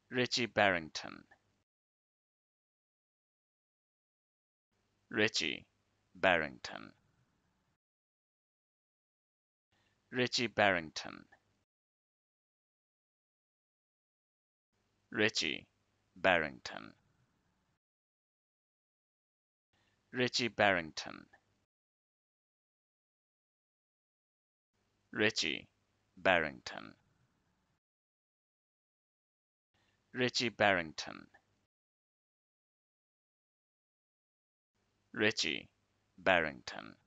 Richie Berrington. Richie Berrington. Richie Berrington. Richie Berrington. Richie Berrington. Richie Berrington. Richie Berrington. Richie Berrington.